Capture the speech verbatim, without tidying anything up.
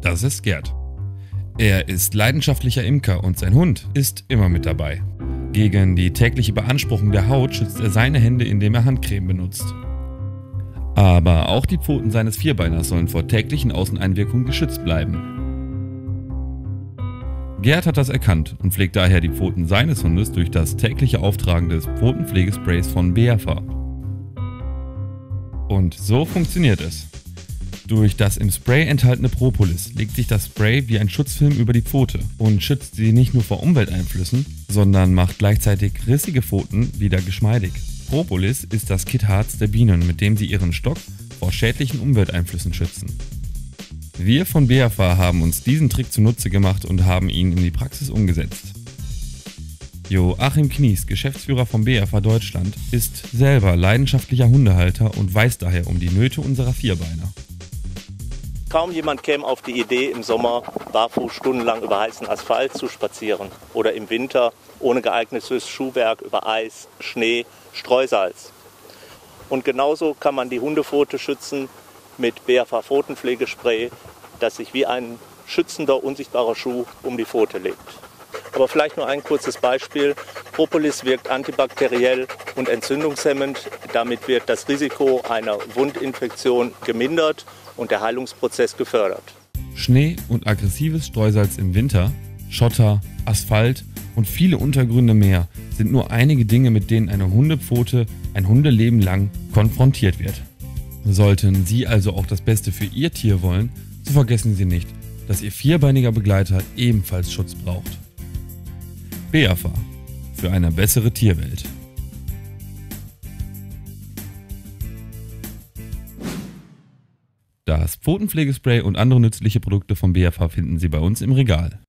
Das ist Gerd. Er ist leidenschaftlicher Imker und sein Hund ist immer mit dabei. Gegen die tägliche Beanspruchung der Haut schützt er seine Hände, indem er Handcreme benutzt. Aber auch die Pfoten seines Vierbeiners sollen vor täglichen Außeneinwirkungen geschützt bleiben. Gerd hat das erkannt und pflegt daher die Pfoten seines Hundes durch das tägliche Auftragen des Pfotenpflegesprays von Beafa. Und so funktioniert es. Durch das im Spray enthaltene Propolis legt sich das Spray wie ein Schutzfilm über die Pfote und schützt sie nicht nur vor Umwelteinflüssen, sondern macht gleichzeitig rissige Pfoten wieder geschmeidig. Propolis ist das Kittharz der Bienen, mit dem sie ihren Stock vor schädlichen Umwelteinflüssen schützen. Wir von Beafa haben uns diesen Trick zunutze gemacht und haben ihn in die Praxis umgesetzt. Joachim Knies, Geschäftsführer von Beafa Deutschland, ist selber leidenschaftlicher Hundehalter und weiß daher um die Nöte unserer Vierbeiner. Kaum jemand käme auf die Idee, im Sommer barfuß stundenlang über heißen Asphalt zu spazieren oder im Winter ohne geeignetes Schuhwerk über Eis, Schnee, Streusalz. Und genauso kann man die Hundepfote schützen mit Beafa Pfotenpflegespray, das sich wie ein schützender, unsichtbarer Schuh um die Pfote legt. Aber vielleicht nur ein kurzes Beispiel. Propolis wirkt antibakteriell und entzündungshemmend. Damit wird das Risiko einer Wundinfektion gemindert und der Heilungsprozess gefördert. Schnee und aggressives Streusalz im Winter, Schotter, Asphalt und viele Untergründe mehr sind nur einige Dinge, mit denen eine Hundepfote ein Hundeleben lang konfrontiert wird. Sollten Sie also auch das Beste für Ihr Tier wollen, so vergessen Sie nicht, dass Ihr vierbeiniger Begleiter ebenfalls Schutz braucht. Beafa, für eine bessere Tierwelt. Das Pfotenpflegespray und andere nützliche Produkte von Beafa finden Sie bei uns im Regal.